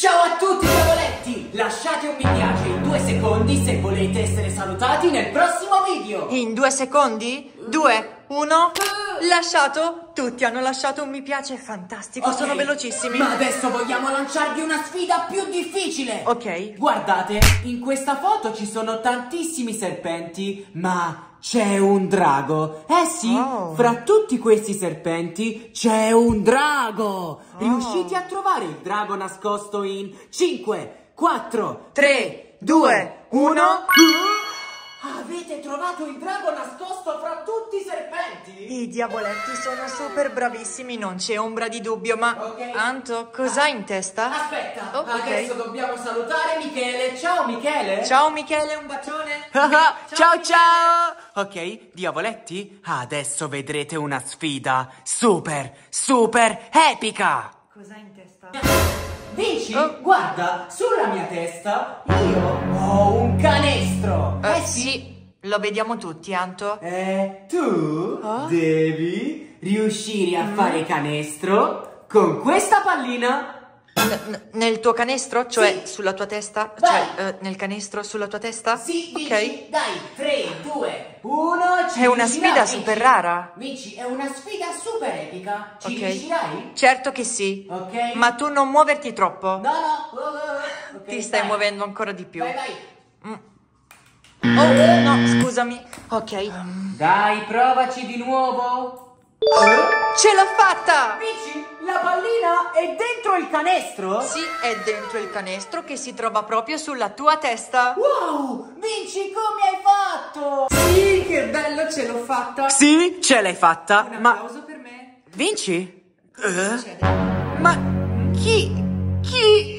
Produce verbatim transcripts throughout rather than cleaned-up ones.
Ciao a tutti diavoletti! Lasciate un mi piace in due secondi se volete essere salutati nel prossimo video! In due secondi? Due, uno, lasciato? Tutti hanno lasciato un mi piace, fantastico, Ok, sono velocissimi. Ma adesso vogliamo lanciarvi una sfida più difficile! Ok. Guardate, in questa foto ci sono tantissimi serpenti, ma c'è un drago. Eh sì, Oh. fra tutti questi serpenti c'è un drago! Oh. Riuscite a trovare il drago nascosto in cinque, quattro, tre, due, uno. Avete trovato il drago nascosto fra tutti i serpenti? I diavoletti sono super bravissimi, non c'è ombra di dubbio, ma Ok. Anto, cos'hai in testa? Aspetta, Oh, ok. adesso dobbiamo salutare Michele. Ciao Michele. Ciao Michele, un bacione. Ciao ciao. Ok, diavoletti, adesso vedrete una sfida super, super epica. Cos'hai in testa? Vinci, Oh. guarda, sulla mia testa io ho un canestro. Eh sì, lo vediamo tutti, Anto. E tu Oh? devi riuscire a fare canestro con questa pallina. N- n- nel tuo canestro? Cioè Sì. sulla tua testa? Vai. Cioè eh, nel canestro sulla tua testa? Sì, Ok. Vinci, dai, tre, due, uno, ci È una riuscirai, sfida Vinci? super rara. Vinci, è una sfida super epica. Ci Ok. riuscirai? Certo che sì. Ok. Ma tu non muoverti troppo. No, no. Oh, oh, oh. Ok, Ti stai vai. muovendo ancora di più. Vai, vai. Oh, no, scusami. Ok. Dai, provaci di nuovo. Ce l'ho fatta! Vinci, la pallina è dentro il canestro? Sì, è dentro il canestro che si trova proprio sulla tua testa. Wow, Vinci, come hai fatto? Sì, che bello, ce l'ho fatta. Sì, ce l'hai fatta, Un ma... applauso per me. Vinci? Cosa succede? Ma chi... chi...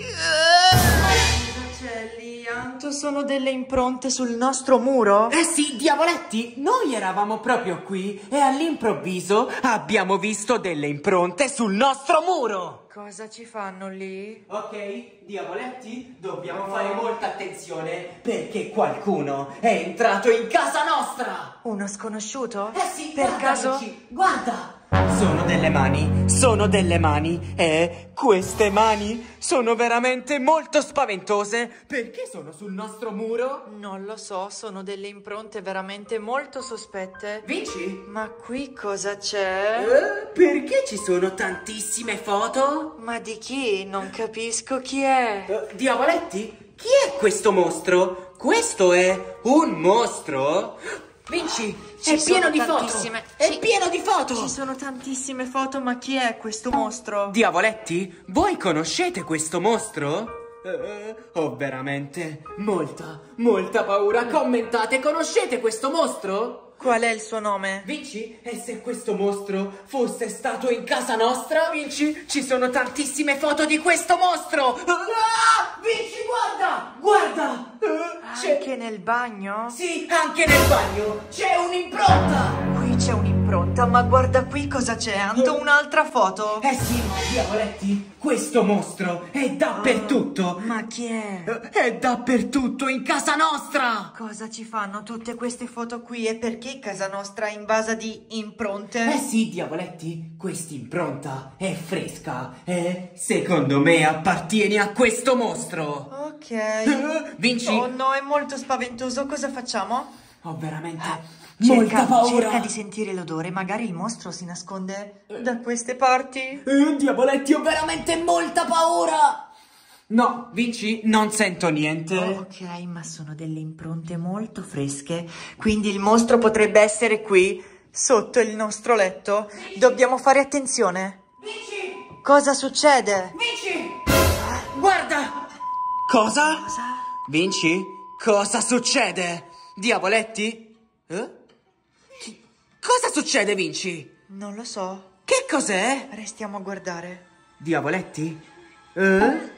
Cosa c'è lì, Anto? Sono delle impronte sul nostro muro? Eh sì, diavoletti, noi eravamo proprio qui e all'improvviso abbiamo visto delle impronte sul nostro muro. Cosa ci fanno lì? Ok, diavoletti, dobbiamo fare molta attenzione perché qualcuno è entrato in casa nostra. Uno sconosciuto? Eh sì, Per guarda, caso? Vinci, guarda. Sono delle mani, sono delle mani e queste mani sono veramente molto spaventose. Perché sono sul nostro muro? Non lo so, sono delle impronte veramente molto sospette. Vinci? Ma qui cosa c'è? Eh, perché ci sono tantissime foto? Ma di chi? Non capisco chi è. Eh, diavoletti, chi è questo mostro? Questo è un mostro? Vinci, Ci è pieno sono di tantissime. foto. È Sì. pieno di foto. Ci sono tantissime foto, ma chi è questo mostro? Diavoletti, voi conoscete questo mostro? Eh, ho veramente molta, molta paura. Commentate, conoscete questo mostro? Qual è il suo nome? Vinci, e se questo mostro fosse stato in casa nostra? Vinci, ci sono tantissime foto di questo mostro. Ah, Vinci, guarda, guarda. Eh, c'è... Anche nel bagno? Sì, anche nel bagno c'è un'impronta. Qui c'è un'impronta, ma guarda qui cosa c'è, Anto, un'altra foto. Eh sì, diavoletti, questo mostro è dappertutto. Ma chi è? Eh, È dappertutto in casa nostra. Cosa ci fanno tutte queste foto qui e perché casa nostra è invasa di impronte? Eh sì, diavoletti, quest'impronta è fresca e secondo me appartiene a questo mostro. Ok. Eh, Vinci? Oh no, è molto spaventoso, cosa facciamo? Ho veramente molta Cerca, paura. cerca di sentire l'odore, magari il mostro si nasconde da queste parti. Eh, diavoletti, ho veramente molta paura. No, Vinci, non sento niente. Ok, ma sono delle impronte molto fresche, quindi il mostro potrebbe essere qui, sotto il nostro letto. Dobbiamo fare attenzione. Vinci, Cosa succede? Vinci, guarda. Cosa? Cosa? Vinci, cosa succede? Diavoletti? Eh? Chi- Cosa succede, Vinci? Non lo so. Che cos'è? Restiamo a guardare. Diavoletti? Eh?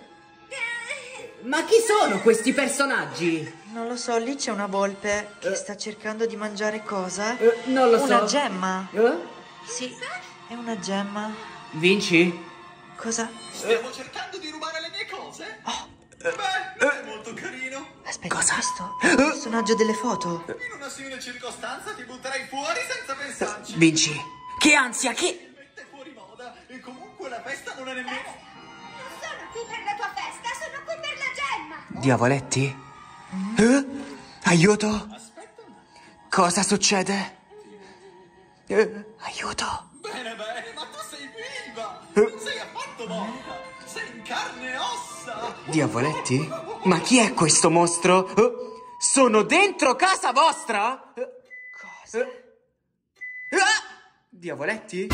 Ma chi sono questi personaggi? Non lo so, lì c'è una volpe che sta cercando di mangiare cosa? Eh, non lo so. Una gemma. Eh? Sì, è una gemma. Vinci? Cosa? Stiamo cercando di rubare le mie cose? Oh, Beh, è molto carino. aspetta, Cosa? questo è il personaggio delle foto. In una simile circostanza ti butterai fuori senza pensarci. Vinci, che ansia, che... Mette fuori moda e comunque la festa non è nemmeno... Non sono qui per la tua festa, Diavoletti? Eh? Aiuto? Cosa succede? Eh, aiuto? Bene, bene, ma tu sei viva! Non sei affatto morta! Sei in carne e ossa! Diavoletti? Ma chi è questo mostro? Eh, sono dentro casa vostra? Eh, Cosa? eh, ah! Diavoletti?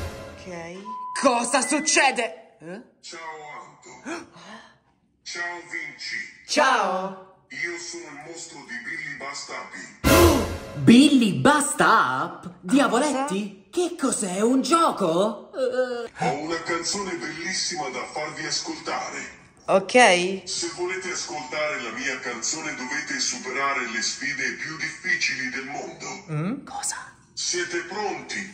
Ok. Cosa succede? Eh? Ciao Anto. Ciao Vinci. Ciao! Io sono il mostro di Billy Bastapi. Billy Basta Up? Diavoletti? Che cos'è? Un gioco? Ho una canzone bellissima da farvi ascoltare. Ok. Se volete ascoltare la mia canzone dovete superare le sfide più difficili del mondo. Cosa? Siete pronti?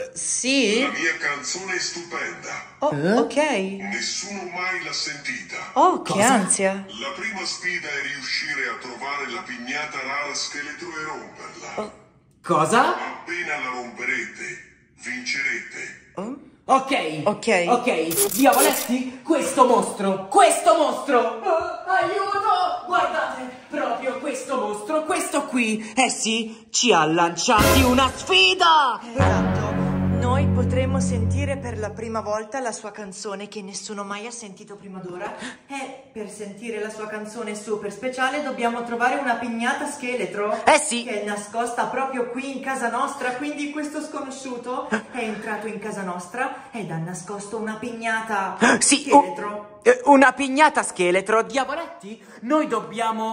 Sì. La mia canzone è stupenda. Oh, ok. Nessuno mai l'ha sentita. Oh, che Cosa? ansia. La prima sfida è riuscire a trovare la pignata rara scheletro e romperla. Cosa? Appena la romperete, vincerete. Ok. Ok. Ok. Diavoletti, questo mostro, questo mostro. Eh, aiuto! Guardate, proprio questo mostro, questo qui. Eh sì, ci ha lanciati una sfida. Esatto. Noi potremmo sentire per la prima volta la sua canzone che nessuno mai ha sentito prima d'ora. E per sentire la sua canzone super speciale dobbiamo trovare una pignata scheletro. Eh sì. Che è nascosta proprio qui in casa nostra. Quindi questo sconosciuto è entrato in casa nostra ed ha nascosto una pignata Sì, scheletro. u- eh, una pignata scheletro. Diavoletti, noi dobbiamo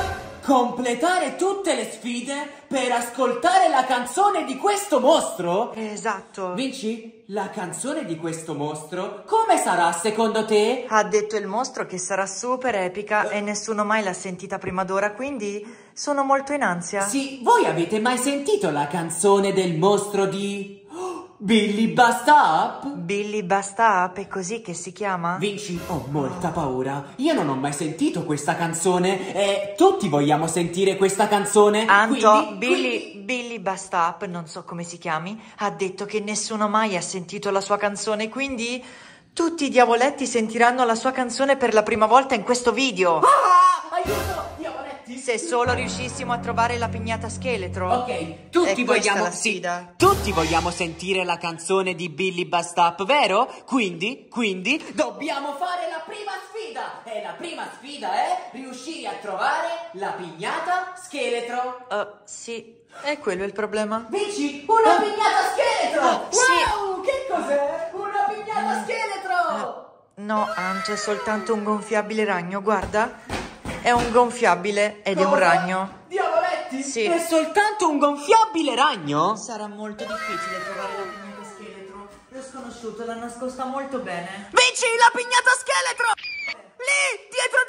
completare tutte le sfide per ascoltare la canzone di questo mostro. Esatto. Vinci, la canzone di questo mostro come sarà secondo te? Ha detto il mostro che sarà super epica e nessuno mai l'ha sentita prima d'ora, quindi sono molto in ansia. Sì, voi avete mai sentito la canzone del mostro di Billy Basta Up? Billy Basta Up, è così che si chiama? Vinci, ho molta paura. Io non ho mai sentito questa canzone e tutti vogliamo sentire questa canzone. Anto, quindi- Billy, quindi- Billy Basta Up, non so come si chiami, ha detto che nessuno mai ha sentito la sua canzone, quindi tutti i diavoletti sentiranno la sua canzone per la prima volta in questo video. Ah, aiuto, diavoletti. Se solo riuscissimo a trovare la pignata scheletro. Ok, tutti È questa vogliamo la sì, sfida. tutti vogliamo sentire la canzone di Billy Basta Up, vero? Quindi, quindi dobbiamo fare la prima sfida. E la prima sfida è riuscire a trovare la pignata scheletro. Uh, sì, è quello il problema. Vinci una pignata scheletro! Sì. Wow, che cos'è? Una pignata scheletro! No, Anto, è soltanto un gonfiabile ragno, guarda. È un gonfiabile ed è un Cosa? ragno. Diavoletti? Sì. È soltanto un gonfiabile ragno? Sarà molto difficile trovare la pignata scheletro. Lo sconosciuto l'ha nascosta molto bene. Vinci la pignata scheletro! Lì, dietro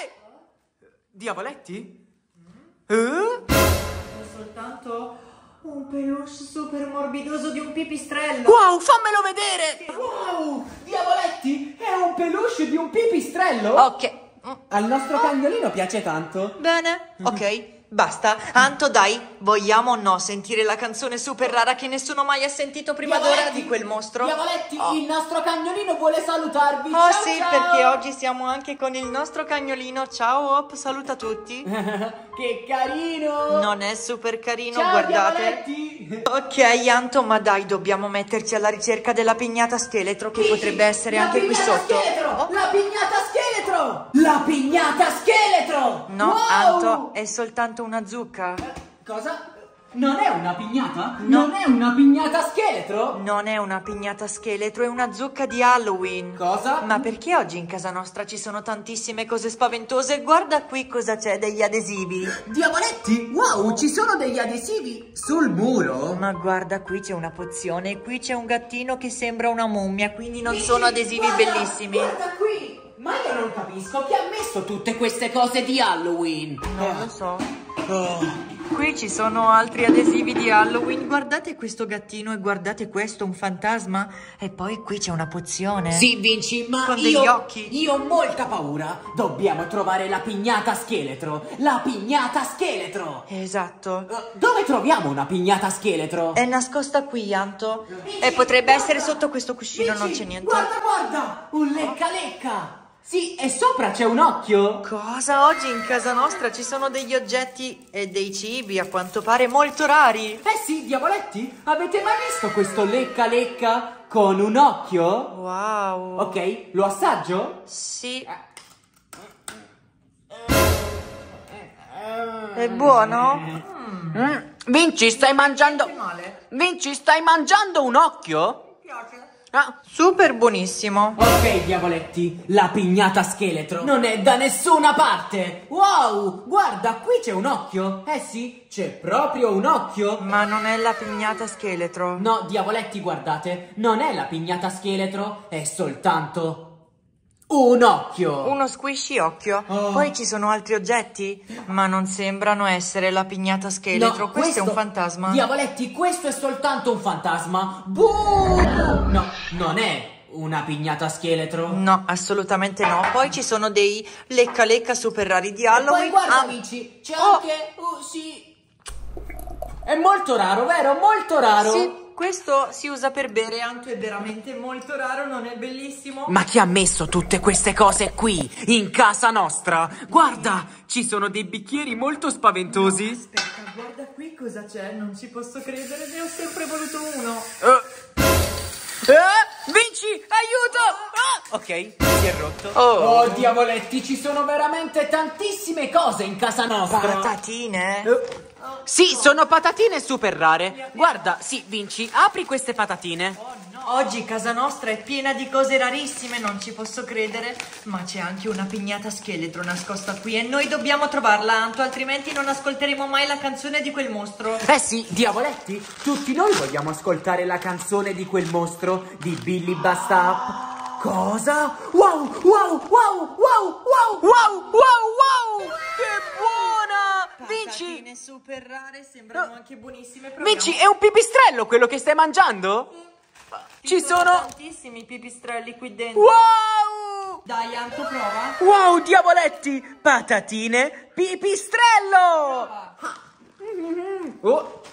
di te! Diavoletti? Eh? È soltanto un peluche super morbidoso di un pipistrello. Wow, fammelo vedere! Wow, Diavoletti, è un peluche di un pipistrello? Ok. Al nostro cagnolino piace tanto. Bene, ok. Basta. Anto, dai, vogliamo o no sentire la canzone super rara che nessuno mai ha sentito prima d'ora Diavoletti, di quel mostro? Diavoletti, Oh. il nostro cagnolino vuole salutarvi. Oh Ciao, sì, ciao. perché oggi siamo anche con il nostro cagnolino. Ciao, Hop, saluta tutti. Che carino! Non è super carino, Ciao, guardate. Diavoletti! Ok, Anto, ma dai, dobbiamo metterci alla ricerca della pignata scheletro che potrebbe essere La anche qui pignata sotto. Scheletro! Oh. La pignata scheletro! La pignata scheletro! No, Wow! Anto, è soltanto una zucca. Cosa? Non è una pignata? No. Non è una pignata scheletro? Non è una pignata scheletro, è una zucca di Halloween. Cosa? Ma perché oggi in casa nostra ci sono tantissime cose spaventose? Guarda qui cosa c'è, degli adesivi. Diavoletti, wow, ci sono degli adesivi sul muro. Ma guarda, qui c'è una pozione e qui c'è un gattino che sembra una mummia, quindi non sono adesivi Guarda, bellissimi. Guarda qui! Ma io non capisco chi ha messo tutte queste cose di Halloween. Non lo so. Qui ci sono altri adesivi di Halloween. Guardate questo gattino e guardate questo, un fantasma. E poi qui c'è una pozione. Sì, Vinci, ma Con io, degli occhi. io ho molta paura. Dobbiamo trovare la pignata scheletro. La pignata scheletro. Esatto. Uh, dove troviamo una pignata scheletro? È nascosta qui, Anto. E potrebbe essere sotto questo cuscino, non c'è niente. Guarda, guarda! Un lecca lecca! Sì, e sopra c'è un occhio. Cosa? Oggi in casa nostra ci sono degli oggetti e dei cibi a quanto pare molto rari. Eh sì, diavoletti, avete mai visto questo lecca lecca con un occhio? Wow. Ok, lo assaggio? Sì. È buono? Mm. Vinci, stai mangiando... Male. Vinci, stai mangiando un occhio? Ah. Super buonissimo. Ok, diavoletti, la pignata scheletro non è da nessuna parte. Wow, guarda, qui c'è un occhio. Eh sì, c'è proprio un occhio. Ma non è la pignata scheletro. No, diavoletti, guardate, non è la pignata scheletro, è soltanto un occhio. Uno squishy occhio. Oh. Poi ci sono altri oggetti, ma non sembrano essere la pignata scheletro. No, questo, è un fantasma. Diavoletti, questo è soltanto un fantasma. Buh! No, non è una pignata scheletro. No, assolutamente no. Poi ci sono dei lecca lecca super rari di E Halloween. poi guarda, Ah, amici, c'è Oh. anche... Oh, sì. È molto raro, vero? Molto raro. sì, questo si usa per bere, anche è veramente molto raro, non è bellissimo? Ma chi ha messo tutte queste cose qui, in casa nostra? Guarda, ci sono dei bicchieri molto spaventosi. Aspetta, guarda qui cosa c'è, non ci posso credere, ne ho sempre voluto uno. Eh. Eh, Vinci, aiuto! Ah, ok, si è rotto. Oh. Oh, diavoletti, ci sono veramente tantissime cose in casa nostra. Patatine? Eh, Sì, sono patatine super rare. Guarda, sì, Vinci, apri queste patatine. Oggi casa nostra è piena di cose rarissime, non ci posso credere, ma c'è anche una pignata scheletro nascosta qui e noi dobbiamo trovarla, Anto, altrimenti non ascolteremo mai la canzone di quel mostro. Eh sì, diavoletti, tutti noi vogliamo ascoltare la canzone di quel mostro di Billy Bastap. Cosa? Wow, wow, wow, wow, wow, wow, wow, wow! Che buona! Vinci, Patatine super rare, sembrano anche buonissime. Proviamo. Vinci, è un pipistrello quello che stai mangiando? Ci sono... tantissimi pipistrelli qui dentro. Wow! Dai, Anto, prova. Wow, diavoletti! Patatine, pipistrello! Oh.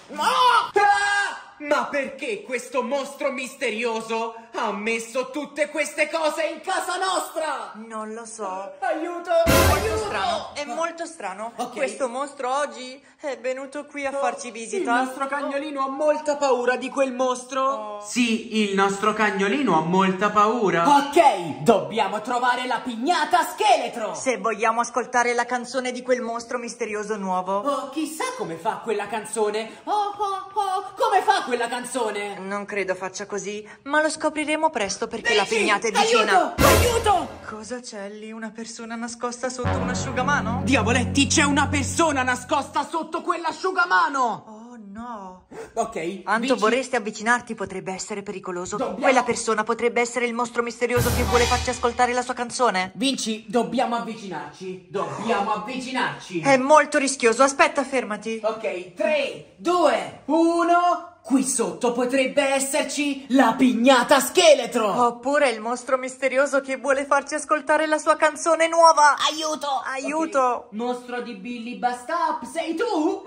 Ah! Ma perché questo mostro misterioso ha messo tutte queste cose in casa nostra? Non lo so. Aiuto! Molto aiuto! strano, è molto strano. Ok. Questo mostro oggi è venuto qui a farci Il visita. nostro cagnolino ha molta paura di quel mostro. Oh. Sì, il nostro cagnolino ha molta paura. Ok, dobbiamo trovare la pignata scheletro. Se vogliamo ascoltare la canzone di quel mostro misterioso nuovo. Oh, chissà come fa quella canzone. Oh, oh, oh, come fa quella canzone? Non credo faccia così, ma lo scopriremo presto perché la Vinci, pignata è vicina. Aiuto! Aiuto! Cosa c'è lì? Una persona nascosta sotto un asciugamano? Diavoletti, c'è una persona nascosta sotto quell'asciugamano. Oh no. Ok. Anto, Vinci- vorresti avvicinarti? Potrebbe essere pericoloso. Dobbiamo- Quella persona potrebbe essere il mostro misterioso che vuole farci ascoltare la sua canzone. Vinci, dobbiamo avvicinarci. Dobbiamo avvicinarci. È molto rischioso. Aspetta, fermati. Ok, tre, due, uno. Qui sotto potrebbe esserci la pignata scheletro. Oppure il mostro misterioso che vuole farci ascoltare la sua canzone nuova. Aiuto! Aiuto! Ok, mostro di Billy Bastap, sei tu?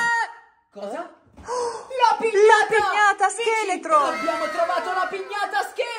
Ah! Cosa? La pignata! La pignata Vinci, scheletro! Abbiamo trovato la pignata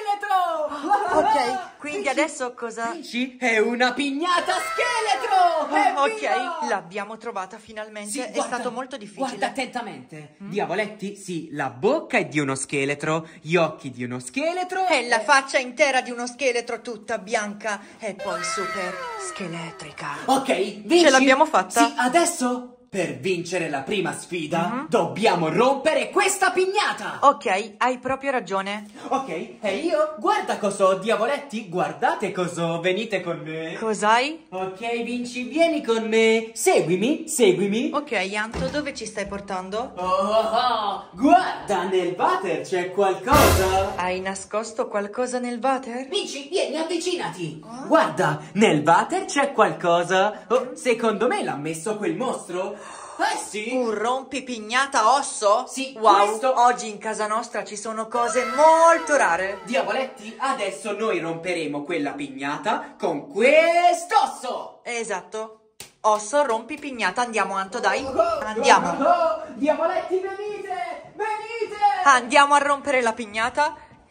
scheletro! Ok, quindi Vinci, adesso cosa? Vinci, è una pignata scheletro! Oh, Evviva! ok, l'abbiamo trovata finalmente. Sì, è guarda, stato molto difficile. Guarda attentamente. Diavoletti, sì, la bocca è di uno scheletro, gli occhi di uno scheletro E la faccia intera di uno scheletro tutta bianca e poi super scheletrica. Ok, vinci. Ce l'abbiamo fatta? Sì, adesso per vincere la prima sfida dobbiamo rompere questa pignata. Ok, hai proprio ragione. Ok, e io? Guarda cosa ho, diavoletti, guardate cosa ho, venite con me. Cos'hai? Ok, Vinci, vieni con me. Seguimi, seguimi. Ok, Anto, dove ci stai portando? Oh, oh, oh, guarda, nel water c'è qualcosa. Hai nascosto qualcosa nel water? Vinci, vieni, avvicinati. Guarda, nel water c'è qualcosa. Oh, secondo me l'ha messo quel mostro. Eh sì. Un rompipignata osso? Sì, Wow, questo- oggi in casa nostra ci sono cose molto rare. Diavoletti, adesso noi romperemo quella pignata con quest'osso. Esatto. Osso, rompipignata. Andiamo, Anto, dai. Andiamo. Oh, oh, diavoletti, venite, venite. Andiamo a rompere la pignata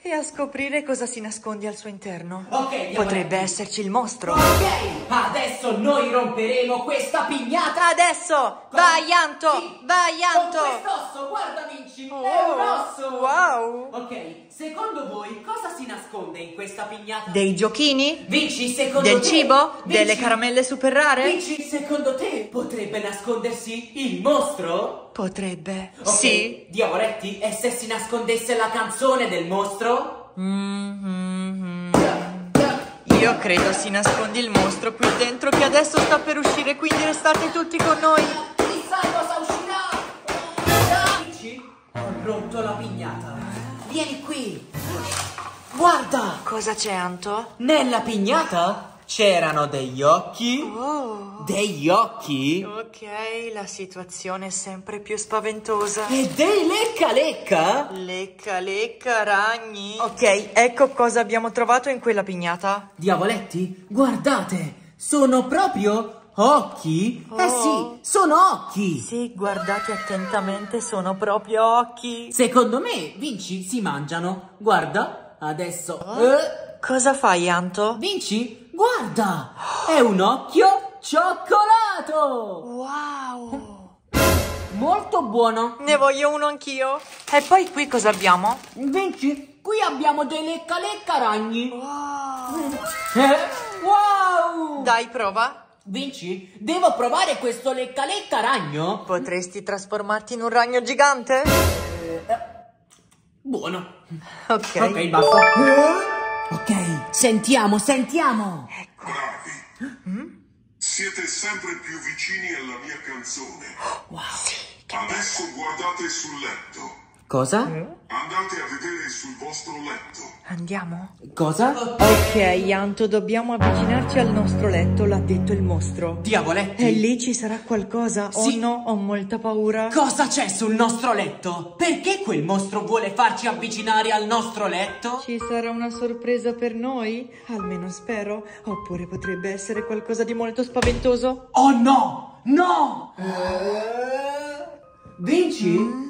e a scoprire cosa si nasconde al suo interno. Ok, andiamo Potrebbe avanti. esserci il mostro. Ok, adesso noi romperemo questa pignata. Adesso! Vai, Anto! Sì, Vai, Anto! Con quest'osso, guarda Vinci, è Oh, un osso. wow. Ok, secondo voi cosa si nasconde in questa pignata? Dei giochini? Vinci, secondo Del te? cibo? Vinci, Delle caramelle super rare? Vinci, secondo te potrebbe nascondersi il mostro? Potrebbe. Ok, Sì. Diavoletti, e se si nascondesse la canzone del mostro? Mm-hmm. Io credo si nascondi il mostro qui dentro che adesso sta per uscire, quindi restate tutti con noi. Chissà cosa uscirà! Vinci, ho rotto la pignata. Vieni qui. Guarda, Cosa c'è, Anto? nella pignata c'erano degli occhi. Oh. Degli occhi? Ok, la situazione è sempre più spaventosa. E dei lecca lecca? Lecca, lecca, ragni. Ok, ecco cosa abbiamo trovato in quella pignata. Diavoletti, guardate, sono proprio occhi? Eh Oh. sì, sono occhi. Sì, guardate attentamente, sono proprio occhi. Secondo me, Vinci, si mangiano. Guarda, adesso... Eh, Cosa fai, Anto? Vinci, guarda, è un occhio cioccolato. Wow! Molto buono. Ne voglio uno anch'io. E poi qui cosa abbiamo? Vinci, qui abbiamo dei lecca lecca ragni. Wow! Eh, wow! Dai, prova. Vinci, devo provare questo lecca lecca ragno? Potresti trasformarti in un ragno gigante? Buono. Ok. Ok, basta. Ok, sentiamo, sentiamo. Bravi. Siete sempre più vicini alla mia canzone. Wow. Adesso guardate sul letto. Cosa? Andate a vedere sul vostro letto. Andiamo? Cosa? Ok, Anto, dobbiamo avvicinarci al nostro letto, l'ha detto il mostro. Diavoletti. E lì ci sarà qualcosa? Sì. Oh no, ho molta paura. Cosa c'è sul nostro letto? Perché quel mostro vuole farci avvicinare al nostro letto? Ci sarà una sorpresa per noi? Almeno spero. Oppure potrebbe essere qualcosa di molto spaventoso. Oh no! No! Eh, Vinci?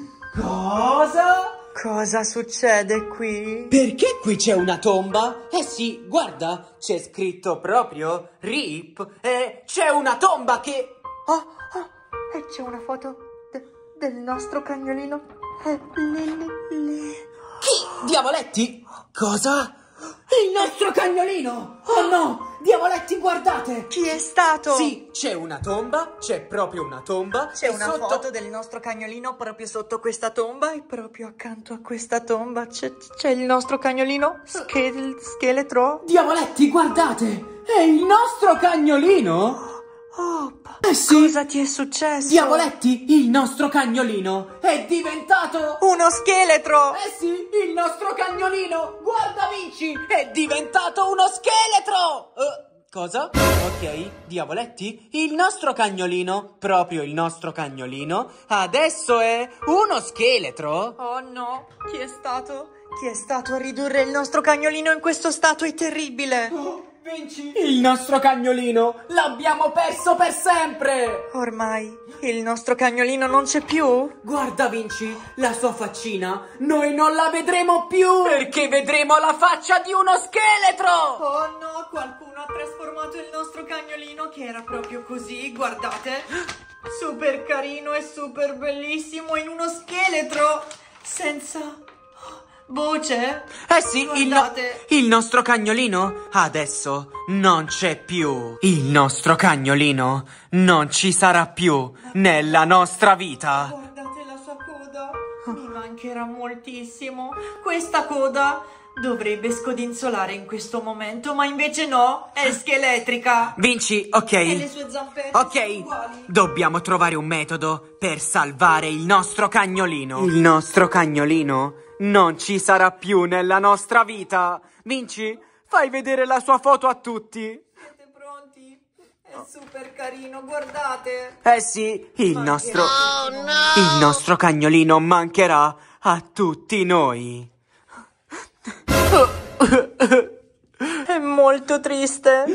Cosa? Cosa succede qui? Perché qui c'è una tomba? Eh sì, guarda, c'è scritto proprio Rip e c'è una tomba che... Oh, oh, e c'è una foto de- del nostro cagnolino. È lì, lì, lì. Chi? Diavoletti? Cosa? Il nostro cagnolino! Oh no! Diavoletti, guardate! Chi è stato? Sì, c'è una tomba, c'è proprio una tomba. C'è e una sotto- foto del nostro cagnolino proprio sotto questa tomba e proprio accanto a questa tomba c'è, c'è il nostro cagnolino schel- scheletro. Diavoletti, guardate! È il nostro cagnolino! Oh, pa- Eh sì! cosa ti è successo? Diavoletti, il nostro cagnolino è diventato... Uno scheletro! Eh sì, il nostro cagnolino! Guarda, Vinci, è diventato uno scheletro! Eh, cosa? Ok, Diavoletti, il nostro cagnolino, proprio il nostro cagnolino, adesso è uno scheletro? Oh no, chi è stato? Chi è stato a ridurre il nostro cagnolino in questo stato? È terribile! Oh, Vinci, il nostro cagnolino l'abbiamo perso per sempre! Ormai il nostro cagnolino non c'è più? Guarda, Vinci, la sua faccina, noi non la vedremo più! Perché vedremo la faccia di uno scheletro! Oh no, qualcuno ha trasformato il nostro cagnolino che era proprio così, guardate. Super carino e super bellissimo in uno scheletro senza voce. Eh sì, il, no- Guardate. il nostro cagnolino adesso non c'è più. Il nostro cagnolino non ci sarà più nella nostra vita. Guardate la sua coda, mi mancherà moltissimo. Questa coda dovrebbe scodinzolare in questo momento, ma invece no, è scheletrica. Vinci, ok. E le sue zampette sono Ok, uguali. dobbiamo trovare un metodo per salvare il nostro cagnolino. Il nostro cagnolino non ci sarà più nella nostra vita. Vinci, fai vedere la sua foto a tutti. Siete pronti? È super carino, guardate. Eh sì, il nostro... Il nostro cagnolino mancherà a tutti noi. È molto triste.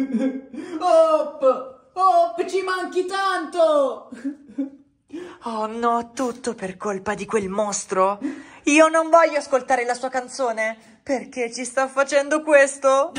Op, Op, ci manchi tanto. Oh no, tutto per colpa di quel mostro. Io non voglio ascoltare la sua canzone. Perché ci sta facendo questo?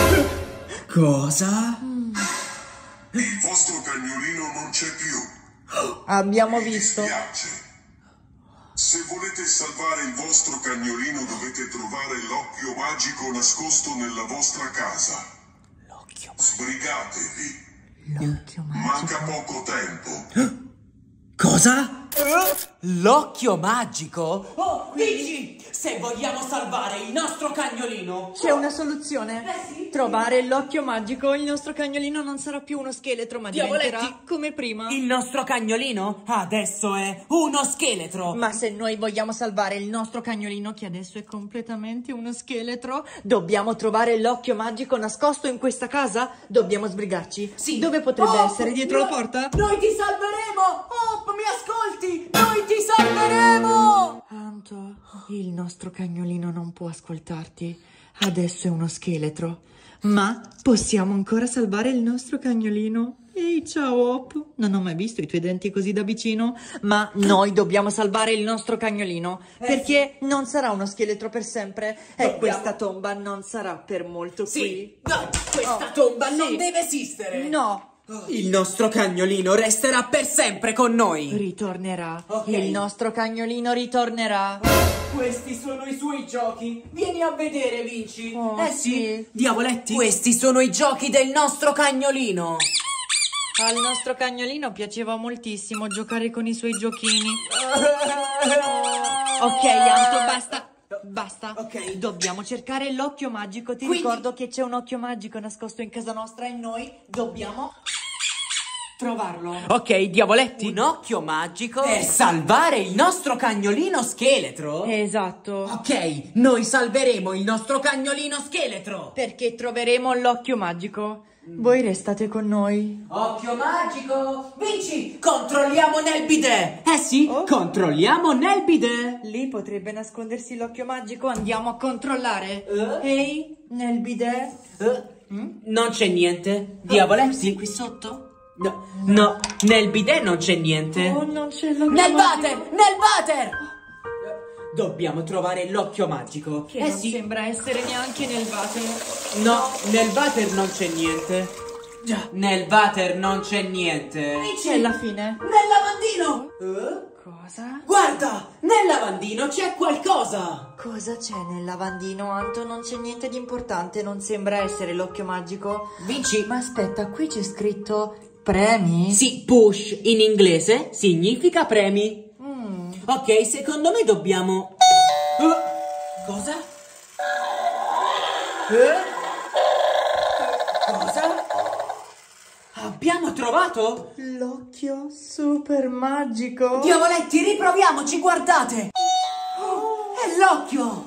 Cosa? Il vostro cagnolino non c'è più. Abbiamo Mi visto. dispiace. Se volete salvare il vostro cagnolino dovete trovare l'occhio magico nascosto nella vostra casa. L'occhio Sbrigatevi. L'occhio Manca poco tempo. Cosa? L'occhio magico? Oh, dici! Se vogliamo salvare il nostro cagnolino! C'è una soluzione. Eh sì. Trovare l'occhio magico. Il nostro cagnolino non sarà più uno scheletro, ma Diavoletti. diventerà come prima. Il nostro cagnolino adesso è uno scheletro! Ma se noi vogliamo salvare il nostro cagnolino, che adesso è completamente uno scheletro, dobbiamo trovare l'occhio magico nascosto in questa casa? Dobbiamo sbrigarci. Sì. Dove potrebbe Oh, essere? Dietro no- la porta? Noi ti salveremo! Oh, mi ascolti? Noi ti salveremo! Anto, il nostro cagnolino non può ascoltarti. Adesso è uno scheletro. Ma possiamo ancora salvare il nostro cagnolino. Ehi, ciao Hop. Non ho mai visto i tuoi denti così da vicino. Ma noi dobbiamo salvare il nostro cagnolino. Eh, perché non sarà uno scheletro per sempre. E Dobbiamo- questa tomba non sarà per molto Sì, qui. no, questa Oh, tomba sì. non deve esistere! No. Il nostro cagnolino resterà per sempre con noi! Ritornerà. Ok. Il nostro cagnolino ritornerà. Questi sono i suoi giochi. Vieni a vedere, Vinci. Oh, eh sì. Diavoletti. Questi sono i giochi del nostro cagnolino. Al nostro cagnolino piaceva moltissimo giocare con i suoi giochini. Ok, Anto, basta. Basta. Ok. Dobbiamo cercare l'occhio magico. Ti Quindi- ricordo che c'è un occhio magico nascosto in casa nostra e noi dobbiamo trovarlo. Ok, diavoletti. Un occhio magico per salvare il nostro cagnolino scheletro. Esatto. Ok, noi salveremo il nostro cagnolino scheletro. Perché troveremo l'occhio magico. Voi restate con noi. Occhio magico. Vinci, controlliamo nel bidet. Eh sì, Oh. controlliamo nel bidet. Lì potrebbe nascondersi l'occhio magico. Andiamo a controllare. Eh? Ehi, nel bidet. Eh, Non c'è niente. Diavoletti. Qui sotto? No, no, nel bidet non c'è niente. Oh, non c'è l'occhio Nel magico. water, nel water! Dobbiamo trovare l'occhio magico. Che eh non sì. sembra essere neanche nel water. No, nel water non c'è niente. Già, nel water non c'è niente. C'è alla fine. Nel lavandino! Eh? Cosa? Guarda, nel lavandino c'è qualcosa. Cosa c'è nel lavandino, Anto? Non c'è niente di importante, non sembra essere l'occhio magico. Vinci. Ma aspetta, qui c'è scritto premi? Sì, push in inglese significa premi. Mm. Ok, secondo me dobbiamo... Eh? Cosa? Eh? Cosa? Abbiamo trovato? L'occhio super magico. Diavoletti, riproviamoci, guardate! Oh, è l'occhio!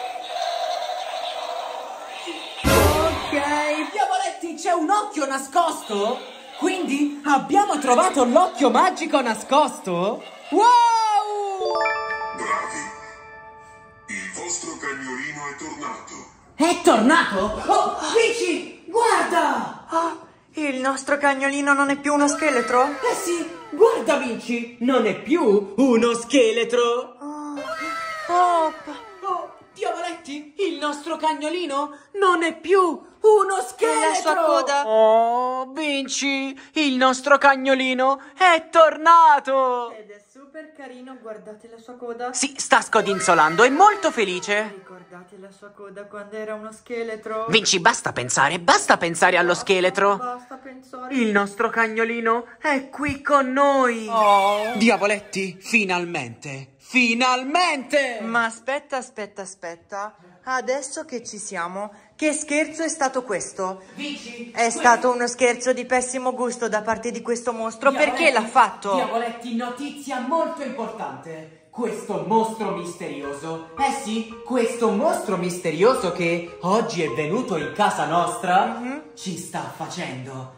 Ok. Diavoletti, c'è un occhio nascosto? Quindi abbiamo trovato l'occhio magico nascosto? Wow! Bravi. Il vostro cagnolino è tornato. È tornato? Oh, Vinci, guarda! Ah, il nostro cagnolino non è più uno scheletro? Eh sì, guarda Vinci, non è più uno scheletro! Oh, oh, Oh, diavoletti, il nostro cagnolino non è più uno scheletro! la sua coda? Oh, Vinci, il nostro cagnolino è tornato! Ed è super carino, guardate la sua coda. Sì, sta scodinzolando, è molto felice. Ricordate la sua coda quando era uno scheletro? Vinci, basta pensare, basta pensare allo scheletro. Basta pensare. Il nostro cagnolino è qui con noi. Oh. Diavoletti, finalmente, finalmente! Ma aspetta, aspetta, aspetta. Adesso che ci siamo, che scherzo è stato questo? Vinci, È stato uno scherzo di pessimo gusto da parte di questo mostro. Perché l'ha fatto? Diavoletti, notizia molto importante. Questo mostro misterioso. Eh sì, questo mostro misterioso che oggi è venuto in casa nostra Mhm. ci sta facendo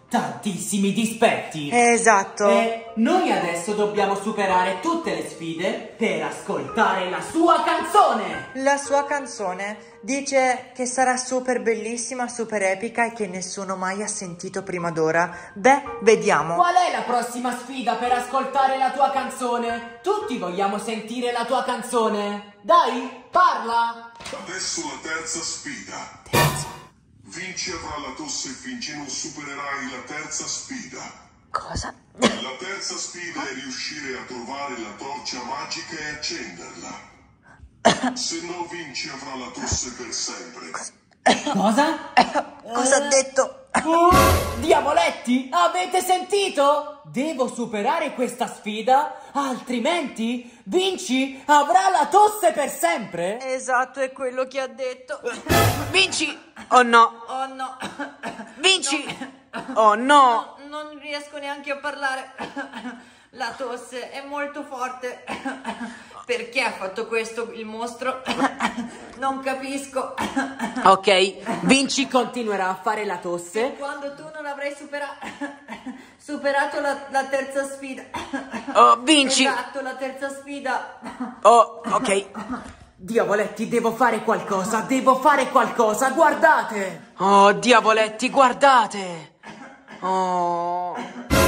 tantissimi dispetti. Esatto. E noi adesso dobbiamo superare tutte le sfide per ascoltare la sua canzone. La sua canzone dice che sarà super bellissima, super epica e che nessuno mai ha sentito prima d'ora. Beh, vediamo. Qual è la prossima sfida per ascoltare la tua canzone? Tutti vogliamo sentire la tua canzone. Dai, parla. Adesso la terza sfida. Terza. Vinci avrà la tosse finché non supererai la terza sfida. Cosa? La terza sfida è riuscire a trovare la torcia magica e accenderla. Se no Vinci avrà la tosse per sempre. Cosa? Cosa ha detto? Oh, diavoletti, avete sentito? Devo superare questa sfida, altrimenti Vinci avrà la tosse per sempre. Esatto, è quello che ha detto. Vinci! Oh no! Oh no! Vinci! Oh no! No, non riesco neanche a parlare. La tosse è molto forte. Perché ha fatto questo il mostro? Non capisco. Ok, Vinci continuerà a fare la tosse. Quando tu non avrai supera- superato la, la terza sfida. Oh, Vinci! Esatto, la terza sfida. Oh, ok. Diavoletti, devo fare qualcosa, devo fare qualcosa, guardate! Oh, diavoletti, guardate! Oh.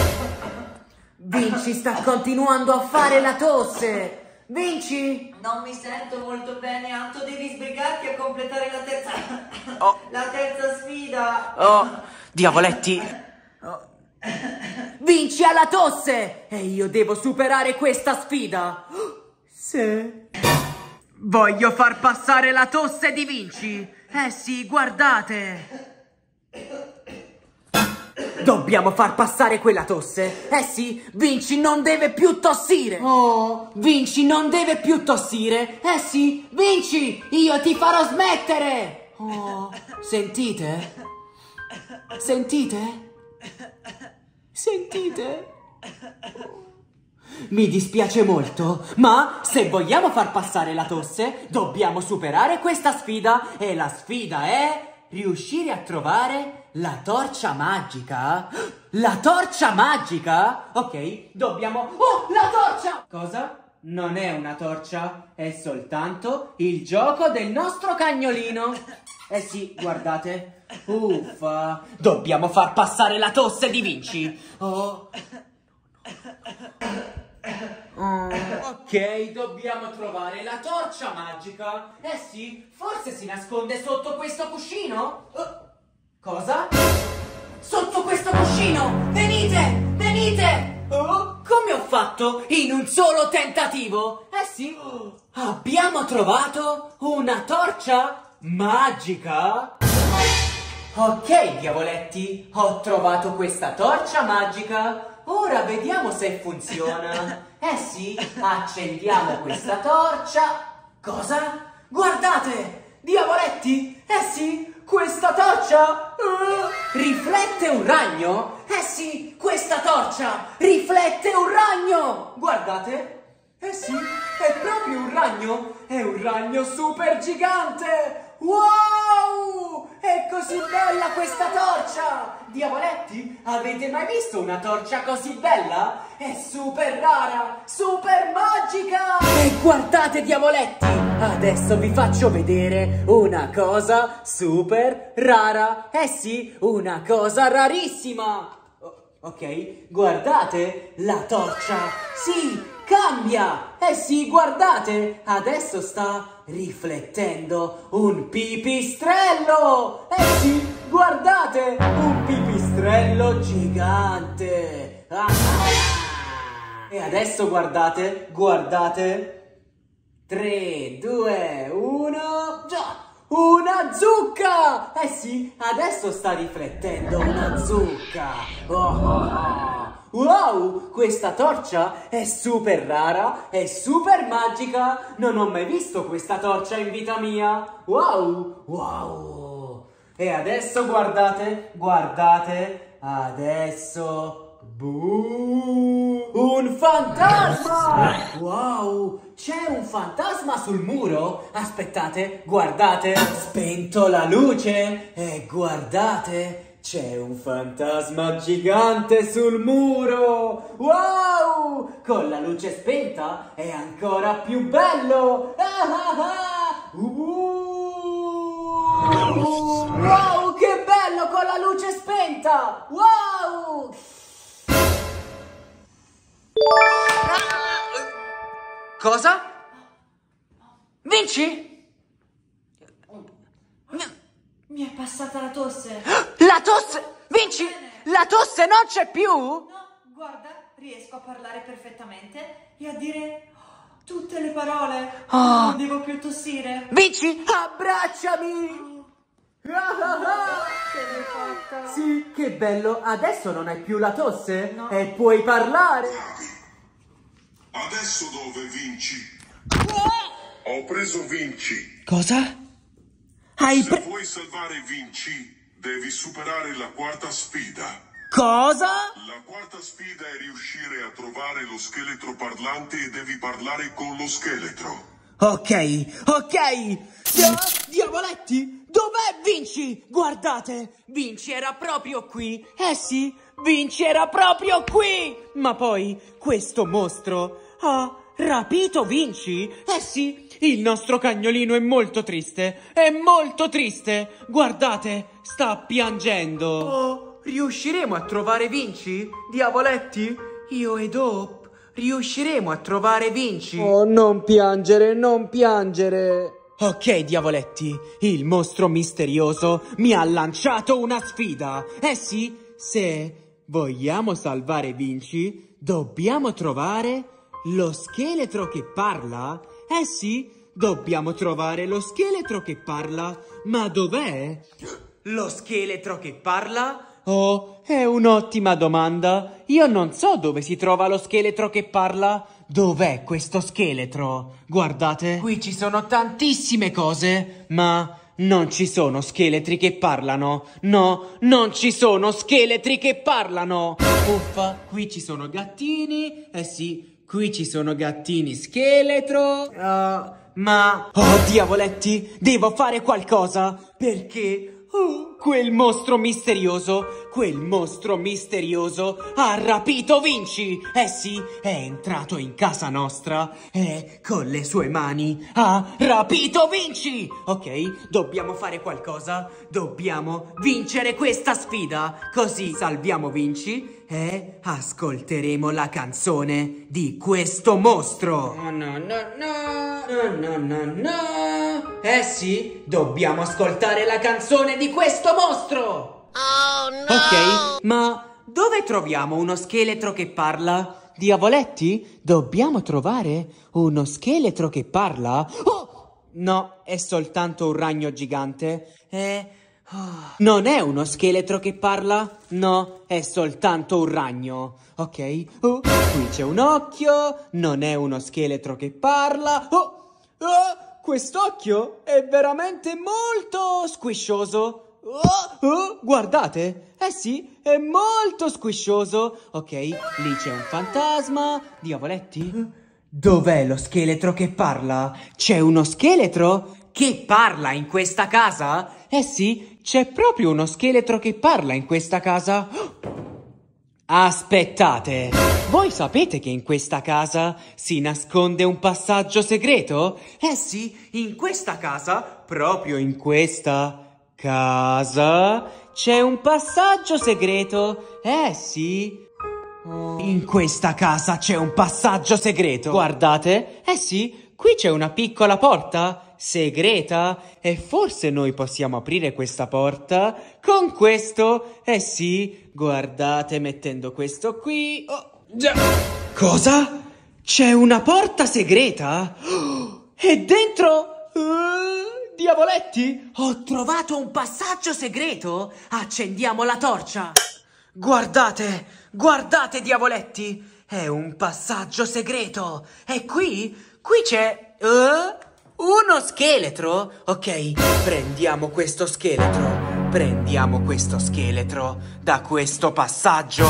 Vinci sta continuando a fare la tosse! Vinci! Non mi sento molto bene, Anto, devi sbrigarti a completare la terza... Oh. La terza sfida. Oh, diavoletti! Oh. Vinci ha la tosse! E io devo superare questa sfida! Sì. Voglio far passare la tosse di Vinci! Eh sì, guardate! Dobbiamo far passare quella tosse! Eh sì, Vinci non deve più tossire! Oh, Vinci non deve più tossire! Eh sì, Vinci, io ti farò smettere! Oh, sentite? Sentite? Sentite? Mi dispiace molto, ma se vogliamo far passare la tosse, dobbiamo superare questa sfida e la sfida è riuscire a trovare la torcia magica. La torcia magica? Ok, dobbiamo... Oh, la torcia! Cosa? Non è una torcia, è soltanto il gioco del nostro cagnolino. Eh sì, guardate. Uffa, dobbiamo far passare la tosse di Vinci. Oh... Oh, ok, dobbiamo trovare la torcia magica. Eh sì, forse si nasconde sotto questo cuscino. Oh, cosa? Sotto questo cuscino! Venite! Venite! Oh, come ho fatto in un solo tentativo? Eh sì, abbiamo trovato una torcia magica. Ok, diavoletti, ho trovato questa torcia magica. Ora vediamo se funziona. Eh sì, accendiamo questa torcia. Cosa? Guardate, diavoletti, eh sì, questa torcia uh, riflette un ragno. Eh sì, questa torcia riflette un ragno. Guardate, eh sì, è proprio un ragno. È un ragno super gigante. Wow! È così bella questa torcia! Diavoletti, avete mai visto una torcia così bella? È super rara, super magica! E guardate, diavoletti, adesso vi faccio vedere una cosa super rara. Eh sì, una cosa rarissima! Ok, guardate, la torcia, sì, cambia! Eh sì, guardate, adesso sta riflettendo un pipistrello! Eh sì, guardate, un pipistrello gigante! Ah, ah. E adesso guardate, guardate, tre, due, uno, già! Una zucca! Eh sì, adesso sta riflettendo una zucca! Oh, oh, oh. Wow, questa torcia è super rara, è super magica! Non ho mai visto questa torcia in vita mia! Wow, wow! E adesso guardate, guardate, adesso... Buh, un fantasma! Wow, c'è un fantasma sul muro? Aspettate, guardate, spento la luce e guardate, C'è un fantasma gigante sul muro! Wow! Con la luce spenta è ancora più bello! Ah ah ah! Uh! Wow, che bello con la luce spenta! Wow! Cosa? Vinci? Mi è passata la tosse. La tosse! Vinci? La tosse non c'è più? No, guarda, riesco a parlare perfettamente e a dire tutte le parole. Oh. Non devo più tossire. Vinci? Abbracciami! Ah, ah, ah. Che l'hai fatta? Sì, che bello! Adesso non hai più la tosse? No. E puoi parlare! Adesso dove Vinci? Ho preso Vinci. Cosa? Hai Se pre... vuoi salvare Vinci, devi superare la quarta sfida. Cosa? La quarta sfida è riuscire a trovare lo scheletro parlante e devi parlare con lo scheletro. Ok, ok! Dia- Diavoletti, dov'è Vinci? Guardate, Vinci era proprio qui. Eh sì, Vinci era proprio qui! Ma poi, questo mostro ha rapito Vinci? Eh sì, il nostro cagnolino è molto triste, è molto triste. Guardate, sta piangendo. Oh, riusciremo a trovare Vinci? Diavoletti, io ed Hope riusciremo a trovare Vinci? Oh, non piangere, non piangere. Ok, diavoletti, il mostro misterioso mi ha lanciato una sfida. Eh sì, se vogliamo salvare Vinci, dobbiamo trovare lo scheletro che parla? Eh sì, dobbiamo trovare lo scheletro che parla. Ma dov'è? Lo scheletro che parla? Oh, è un'ottima domanda. Io non so dove si trova lo scheletro che parla. Dov'è questo scheletro? Guardate, qui ci sono tantissime cose, ma non ci sono scheletri che parlano. No, non ci sono scheletri che parlano. Uffa, qui ci sono gattini. Eh sì, qui ci sono gattini scheletro. Uh, ma... Oh, diavoletti, devo fare qualcosa. Perché... Oh, quel mostro misterioso, quel mostro misterioso ha rapito Vinci. Eh sì, è entrato in casa nostra e con le sue mani ha rapito Vinci. Ok, dobbiamo fare qualcosa. Dobbiamo vincere questa sfida. Così salviamo Vinci e ascolteremo la canzone di questo mostro. No, no, no, no, no, no, no. Eh sì, dobbiamo ascoltare la canzone di questo mostro. Oh no! Ok, ma dove troviamo uno scheletro che parla? Diavoletti, dobbiamo trovare uno scheletro che parla? Oh! No, è soltanto un ragno gigante. Eh... Oh. Non è uno scheletro che parla? No, è soltanto un ragno. Ok? Oh, qui c'è un occhio. Non è uno scheletro che parla. Oh, oh, quest'occhio è veramente molto squiscioso. Oh, oh, guardate. Eh sì, è molto squiscioso. Ok, lì c'è un fantasma. Diavoletti? Dov'è lo scheletro che parla? C'è uno scheletro che parla in questa casa? Eh sì, c'è proprio uno scheletro che parla in questa casa. Aspettate, voi sapete che in questa casa si nasconde un passaggio segreto? Eh sì, in questa casa, proprio in questa casa, c'è un passaggio segreto. Eh sì. In questa casa c'è un passaggio segreto. Guardate, eh sì, qui c'è una piccola porta segreta e forse noi possiamo aprire questa porta con questo. Eh sì, guardate, mettendo questo qui. Oh, già. Cosa? C'è una porta segreta? Oh, e dentro... Uh, diavoletti? Ho trovato un passaggio segreto. Accendiamo la torcia. Guardate, guardate, diavoletti. È un passaggio segreto. E qui, qui c'è... Uh, uno scheletro? Ok, prendiamo questo scheletro. Prendiamo questo scheletro da questo passaggio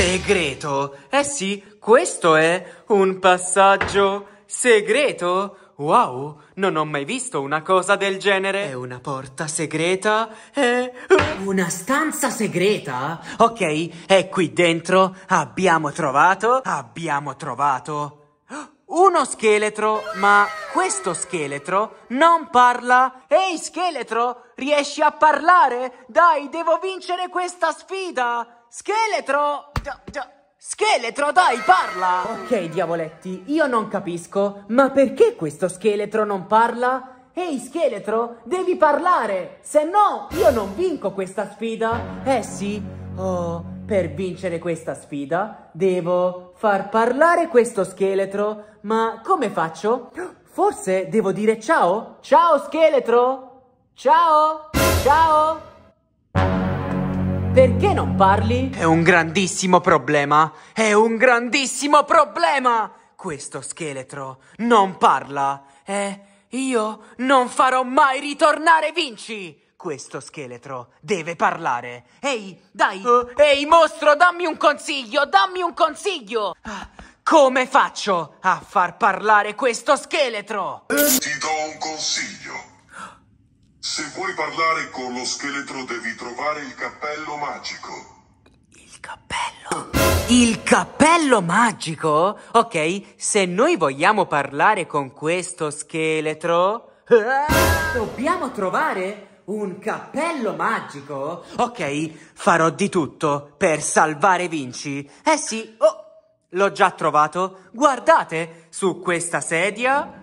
segreto. Eh sì, questo è un passaggio segreto. wow, non ho mai visto una cosa del genere. È una porta segreta? È una stanza segreta? Ok, e qui dentro abbiamo trovato, abbiamo trovato uno scheletro, ma questo scheletro non parla. Ehi, scheletro, riesci a parlare? Dai, devo vincere questa sfida. Scheletro! Da, da. Scheletro, dai, parla! Ok, diavoletti, io non capisco, ma perché questo scheletro non parla? Ehi, scheletro, devi parlare! Se no, io non vinco questa sfida! Eh sì, oh, per vincere questa sfida devo far parlare questo scheletro, ma come faccio? Forse devo dire ciao? Ciao, scheletro! Ciao! Ciao! Perché non parli? È un grandissimo problema! È un grandissimo problema! Questo scheletro non parla! E io non farò mai ritornare Vinci! Questo scheletro deve parlare! Ehi, dai! Uh, ehi, mostro, dammi un consiglio! Dammi un consiglio! Come faccio a far parlare questo scheletro? Ti do un consiglio. Se vuoi parlare con lo scheletro devi trovare il cappello magico. Il cappello? Il cappello magico? Ok, se noi vogliamo parlare con questo scheletro, dobbiamo trovare un cappello magico? Ok, farò di tutto per salvare Vinci. Eh sì, oh, l'ho già trovato. Guardate, su questa sedia...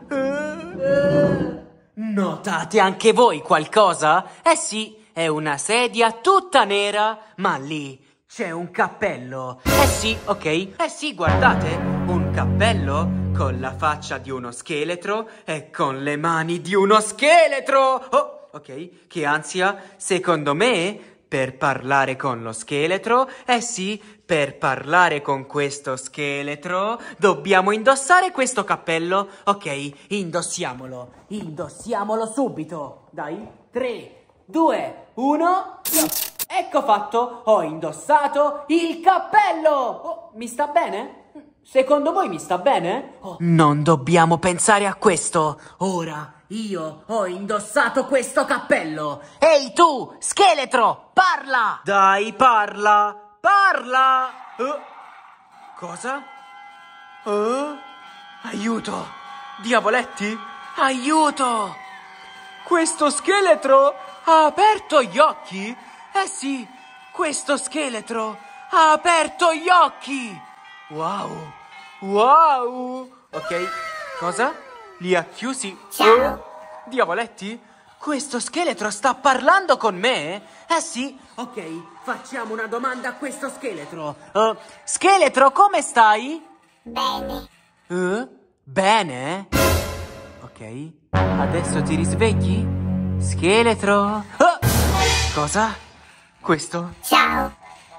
Notate anche voi qualcosa? Eh sì, è una sedia tutta nera, ma lì c'è un cappello. Eh sì, ok. Eh sì, guardate, un cappello con la faccia di uno scheletro e con le mani di uno scheletro. Oh, ok, che ansia. Secondo me, per parlare con lo scheletro, eh sì, per parlare con questo scheletro, dobbiamo indossare questo cappello. Ok, indossiamolo. Indossiamolo subito. Dai, tre, due, uno. Ecco fatto, ho indossato il cappello. Oh, mi sta bene? Secondo voi mi sta bene? Oh. Non dobbiamo pensare a questo. Ora io ho indossato questo cappello. Ehi tu, scheletro, parla! Dai, parla! Parla! Uh, cosa? Uh, aiuto! Diavoletti, aiuto! Questo scheletro ha aperto gli occhi? Eh sì, questo scheletro ha aperto gli occhi! Wow! Wow! Ok, cosa? Li ha chiusi? Ciao! Uh, diavoletti? Questo scheletro sta parlando con me? Eh sì, ok, facciamo una domanda a questo scheletro. Uh, scheletro, come stai? Bene. Uh, bene? Ok, adesso ti risvegli? Scheletro? Uh, cosa? Questo? Ciao.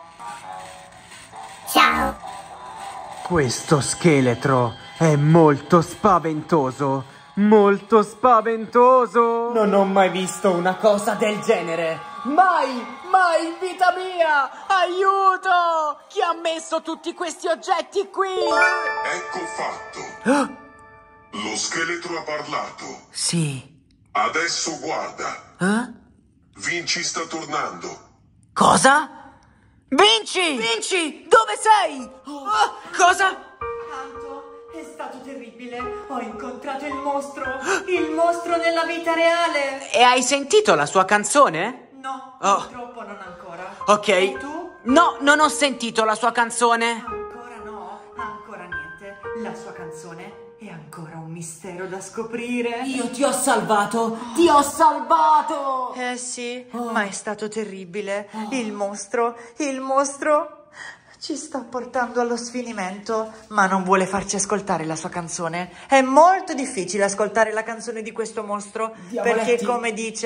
Ciao. Questo scheletro è molto spaventoso. Molto spaventoso! Non ho mai visto una cosa del genere! Mai! Mai in vita mia! Aiuto! Chi ha messo tutti questi oggetti qui? Ecco fatto! Ah. Lo scheletro ha parlato. Sì. Adesso guarda. Eh? Vinci sta tornando. Cosa? Vinci! Vinci! Dove sei? Oh. Ah, cosa? È stato terribile. Ho incontrato il mostro. Il mostro nella vita reale. E hai sentito la sua canzone? No, Oh. purtroppo non ancora. Ok. E tu? No, non ho sentito la sua canzone. Ancora no, ancora niente. La sua canzone è ancora un mistero da scoprire. Io ti ho salvato! Ti ho salvato! Eh sì, Oh. ma è stato terribile. Il mostro, il mostro ci sta portando allo sfinimento, ma non vuole farci ascoltare la sua canzone. È molto difficile ascoltare la canzone di questo mostro, Diavoletti. perché come dice,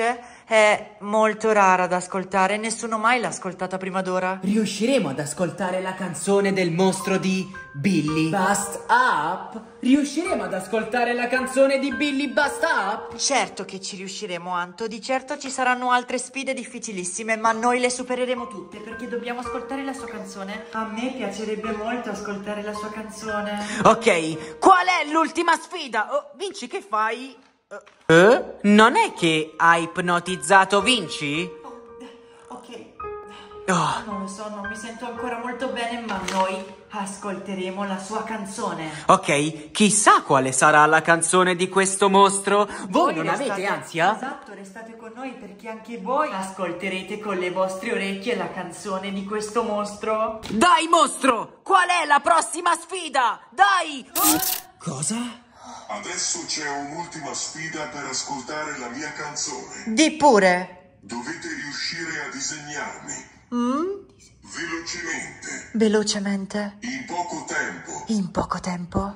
è molto rara da ascoltare, nessuno mai l'ha ascoltata prima d'ora. Riusciremo ad ascoltare la canzone del mostro di Billy Bust Up? Riusciremo ad ascoltare la canzone di Billy Bust Up? Certo che ci riusciremo, Anto, di certo ci saranno altre sfide difficilissime, ma noi le supereremo tutte perché dobbiamo ascoltare la sua canzone. A me piacerebbe molto ascoltare la sua canzone. Ok, qual è l'ultima sfida? Oh, Vinci, che fai? Eh? Non è che hai ipnotizzato Vinci? Oh, ok. Oh. Non lo so, non mi sento ancora molto bene, ma noi ascolteremo la sua canzone. Ok, chissà quale sarà la canzone di questo mostro. Voi, voi non restate, avete ansia? Esatto, restate con noi perché anche voi ascolterete con le vostre orecchie la canzone di questo mostro. Dai, mostro! Qual è la prossima sfida? Dai! Cosa? Adesso c'è un'ultima sfida per ascoltare la mia canzone. Di pure. Dovete riuscire a disegnarmi. Mm? Velocemente. Velocemente. In poco tempo. In poco tempo.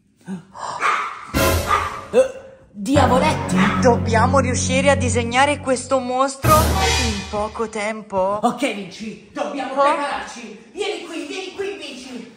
Uh, diavoletti! Dobbiamo riuscire a disegnare questo mostro in poco tempo. Ok, Vinci, dobbiamo Oh. prepararci. Vieni qui, vieni qui, Vinci.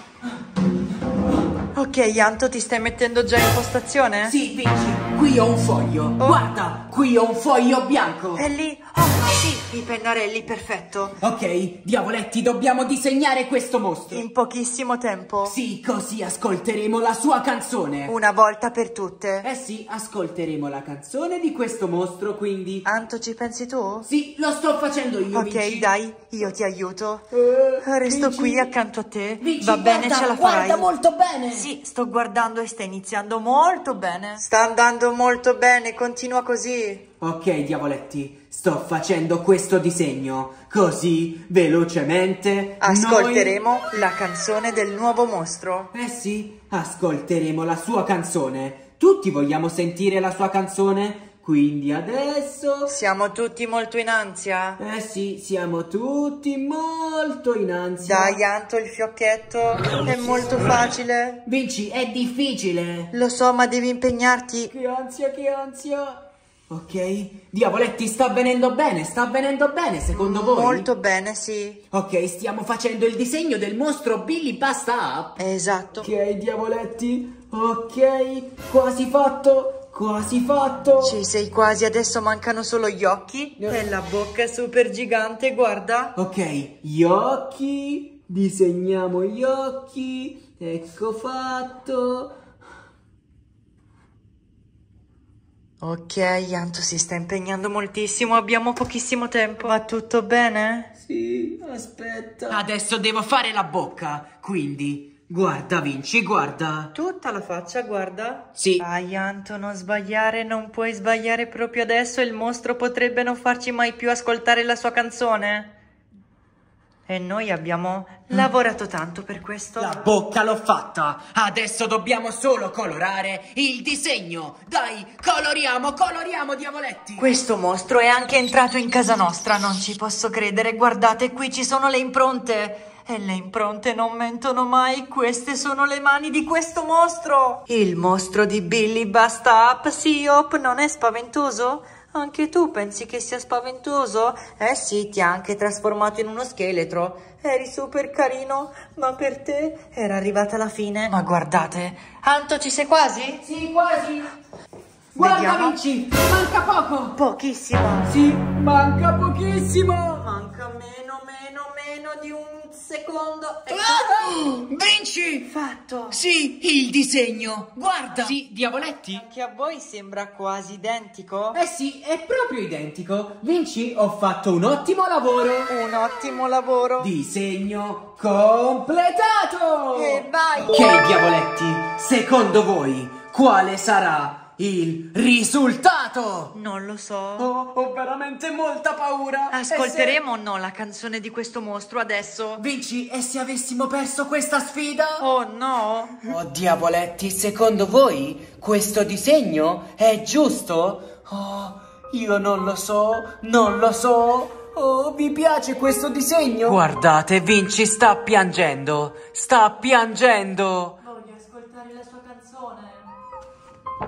Ok, Anto, ti stai mettendo già in postazione? Sì, Vinci, qui ho un foglio. Oh. Guarda, qui ho un foglio bianco. È lì? Oh, sì, i pennarelli, perfetto. Ok, diavoletti, dobbiamo disegnare questo mostro. In pochissimo tempo. Sì, così ascolteremo la sua canzone. Una volta per tutte. Eh sì, ascolteremo la canzone di questo mostro, quindi... Anto, ci pensi tu? Sì, lo sto facendo io, Ok, Vinci. dai, io ti aiuto. Eh, Resto Vinci. qui accanto a te. Vinci, Va bene, guarda, ce la farai. guarda molto bene. Sì, sto guardando e sta iniziando molto bene. Sta andando molto bene, continua così. Ok, diavoletti, sto facendo questo disegno, così, velocemente, Ascolteremo noi... la canzone del nuovo mostro. Eh sì, ascolteremo la sua canzone. Tutti vogliamo sentire la sua canzone? Quindi adesso... Siamo tutti molto in ansia. Eh sì, siamo tutti molto in ansia. Dai, Anto, il fiocchetto. È molto facile. Vinci, è difficile. Lo so, ma devi impegnarti. Che ansia, che ansia. Ok, diavoletti, sta avvenendo bene, sta avvenendo bene secondo voi? Molto bene, sì. Ok, stiamo facendo il disegno del mostro Billy Bust Up. Esatto. Ok, diavoletti, ok, quasi fatto, quasi fatto. Ci sei quasi, adesso mancano solo gli occhi e la bocca super gigante, guarda. Ok, gli occhi, disegniamo gli occhi, ecco fatto. Ok, Anto si sta impegnando moltissimo, abbiamo pochissimo tempo. Va tutto bene? Sì, aspetta. Adesso devo fare la bocca, quindi guarda Vinci, guarda. Tutta la faccia, guarda. Sì. Dai, Anto, non sbagliare, non puoi sbagliare proprio adesso. Il mostro potrebbe non farci mai più ascoltare la sua canzone. E noi abbiamo lavorato tanto per questo. La bocca l'ho fatta. Adesso dobbiamo solo colorare il disegno. Dai, coloriamo, coloriamo, diavoletti. Questo mostro è anche entrato in casa nostra, non ci posso credere. Guardate, qui ci sono le impronte. E le impronte non mentono mai. Queste sono le mani di questo mostro. Il mostro di Billy Bust Up. Sì, Hop, non è spaventoso? Anche tu pensi che sia spaventoso? Eh sì, ti ha anche trasformato in uno scheletro. Eri super carino, ma per te era arrivata la fine. Ma guardate, Anto, ci sei quasi? Sì, quasi. Guarda Vediamo. Vinci, manca poco. Pochissimo. Sì, manca pochissimo. Manca meno, meno, meno di un secondo. Ecco. Ah, Vinci. Fatto. Sì, il disegno. Guarda. Sì, diavoletti. Che a voi sembra quasi identico? Eh sì, è proprio identico. Vinci, ho fatto un ottimo lavoro. Un ottimo lavoro. Disegno completato. E vai. Ok, diavoletti, secondo voi quale sarà il risultato? Non lo so. Oh, ho veramente molta paura. Ascolteremo o no la canzone di questo mostro adesso? Vinci, e se avessimo perso questa sfida? Oh no. Oh, diavoletti, secondo voi questo disegno è giusto? Oh, io non lo so, non lo so. Oh, vi piace questo disegno? Guardate, Vinci sta piangendo, sta piangendo. Voglio ascoltare la sua canzone.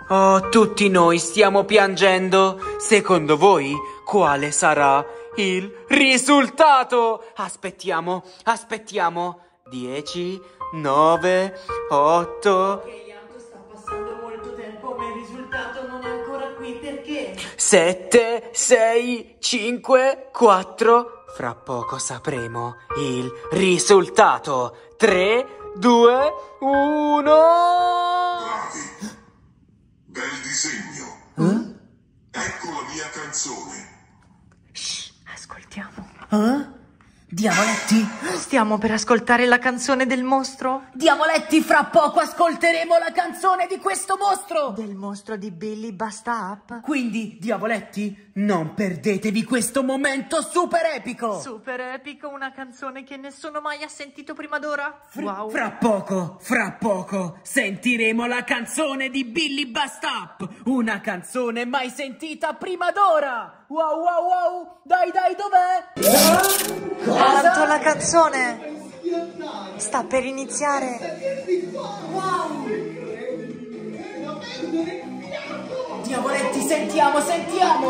Oh, tutti noi stiamo piangendo. Secondo voi, quale sarà il risultato? Aspettiamo, aspettiamo. Dieci, nove, otto... Ok, Anto, sta passando molto tempo, ma il risultato non è ancora qui, perché? Sette, sei, cinque, quattro. Fra poco sapremo il risultato. Tre, due, uno. Bravi! Bel disegno. Eh? Ecco la mia canzone. Ascoltiamo. Eh? Diavoletti? Stiamo per ascoltare la canzone del mostro? Diavoletti, fra poco ascolteremo la canzone di questo mostro! Del mostro di Billy Basta Up? Quindi, diavoletti, non perdetevi questo momento super epico! Super epico, una canzone che nessuno mai ha sentito prima d'ora? Wow! Fra poco, fra poco, sentiremo la canzone di Billy Basta Up! Una canzone mai sentita prima d'ora! Wow, wow, wow! Dai, dai, dov'è? Anto, la canzone sta per iniziare. Diavoletti, sentiamo, sentiamo!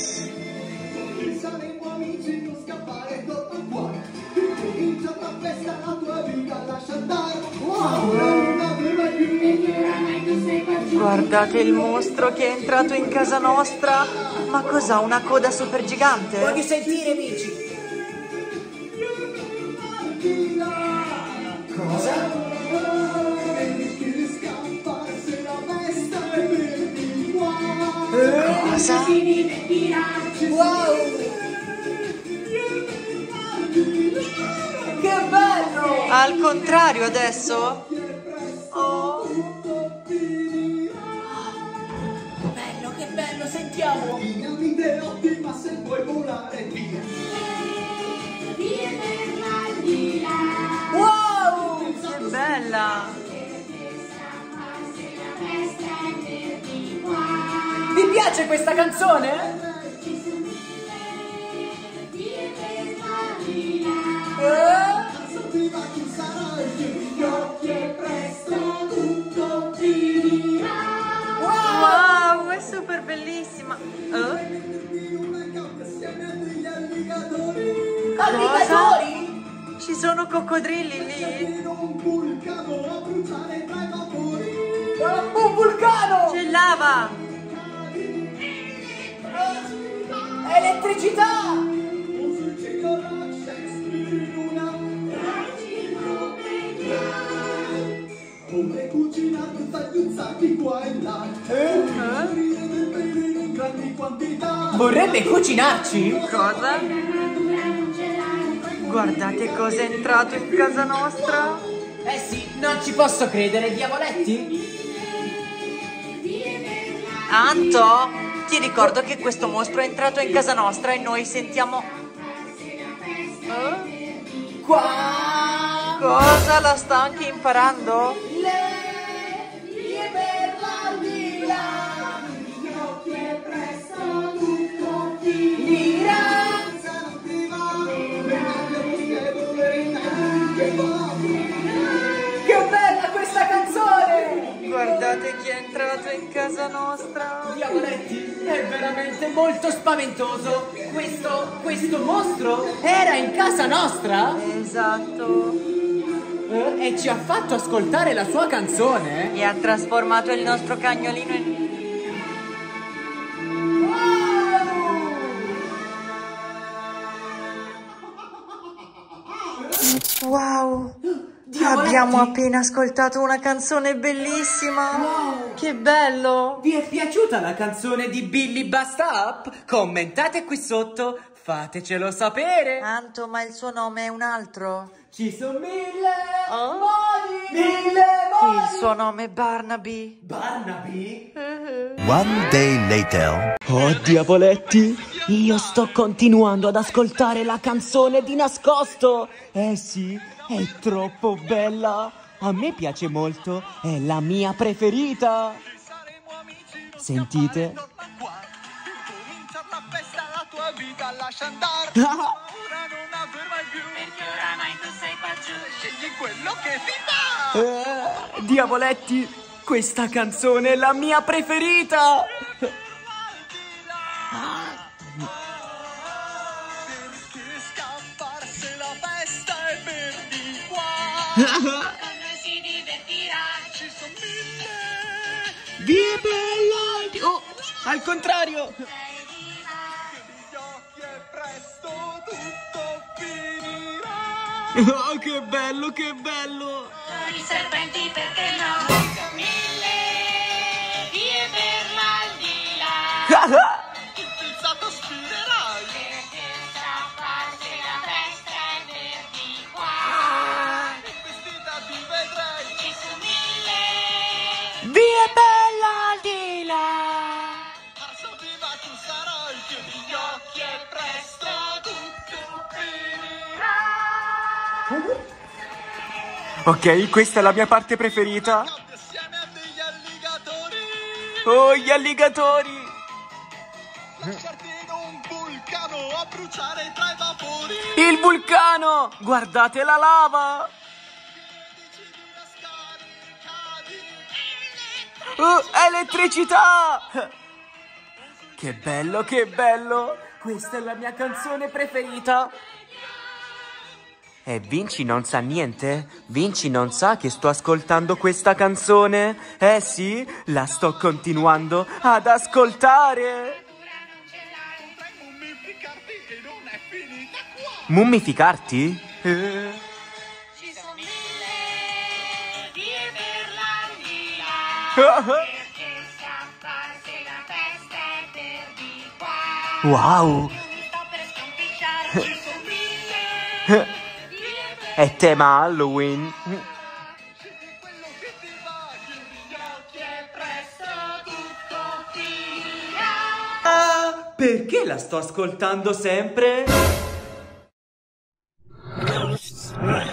Saremo amici, non scappare dopo qua. Comincia la festa, la tua vita lascia andare. Guardate il mostro che è entrato in casa nostra. Ma cos'ha, una coda super gigante? Voglio sentire, amici! Cosa? Cosa? Wow! Che bello! Al contrario adesso? Oh. Bello, che bello, sentiamo! Dinamite ottima se vuoi volare via. Wow! Che bella! Vi piace questa canzone? Eh? Prima chi sarà il figlio che presto tutto finirà. Wow, è super bellissima. Eh? In una gabbia assieme a degli alligatori. Alligatori? Ci sono coccodrilli lì? In un vulcano a bruciare tra i vapori. Un vulcano! C'è lava! Elettricità! Un suicidio da Shakespeare in una come cucinare tagliuzzati qua e là. Morire del veleno in grandi quantità. Vorrebbe cucinarci? Cosa? Guardate cosa è entrato in casa nostra. Eh sì, non ci posso credere, diavoletti! Anto, ti ricordo che questo mostro è entrato in casa nostra e noi sentiamo... Eh? Qua! Cosa? La sta anche imparando? Le vie per l'aldilà! Che presto tutto finirà! Che bella questa canzone! Guardate chi è entrato in casa nostra. Diavoletti, è veramente molto spaventoso! Questo, questo mostro era in casa nostra? Esatto. Eh, e ci ha fatto ascoltare la sua canzone? E ha trasformato il nostro cagnolino in... Wow! Diavoletti! Abbiamo appena ascoltato una canzone bellissima! Wow! Che bello! Vi è piaciuta la canzone di Billy Basta Up? Commentate qui sotto, fatecelo sapere! Anto, ma il suo nome è un altro? Ci sono mille Oh? modi! Mille modi! Il suo nome è Barnaby. Barnaby? One day later. Oh, diavoletti! Io sto continuando ad ascoltare la canzone di nascosto! Eh sì, è troppo bella! A me piace molto, è la mia preferita! Sentite? Comincia la festa, la tua vita lascia andare. Ora non aver mai più. Perché oramai tu sei qua giù. Scegli quello che ti va. Eh, diavoletti, Questa canzone è la mia preferita! Perché scappare se la festa è per di qua. Con noi si divertirà. Ci sono mille Vie bella! Oh, al contrario! gli occhi e presto tutto finirà. Oh, che bello, che bello! I serpenti perché no? Mille vie per l'aldilà. Il pizzato spirerai. Perché strapparsi la festa è per di qua. E vestita ti vedrai. Ci sono mille Vie bella al di là! Marzo viva tu sarai. Chiudi gli occhi e presto tutto finirà. Ok, questa è la mia parte preferita. Cambia assieme a degli alligatori. Oh, gli alligatori! Lasciarti in un vulcano a bruciare tra i vapori. Il vulcano! Guardate la lava! Decidi una scarica di Oh, elettricità! Che bello, che bello! Questa è la mia canzone preferita! E Vinci non sa niente? Vinci non sa che sto ascoltando questa canzone? Eh sì, la sto continuando ad ascoltare! potrai mummificarti e non è finita qua. Mummificarti? Eh. Ci sono mille vie per l'aldilà. Perché scapparsi la festa è per di qua. Wow! Mi sto per scompisciare. Ci sono mille vie È tema Halloween! Scegli quello che ti va. Chiudi gli occhi e presto tutto finirà. Ah, perché la sto ascoltando sempre?